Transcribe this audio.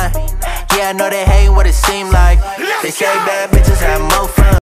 Yeah, I know they hate what it seem like. They say bad bitches have more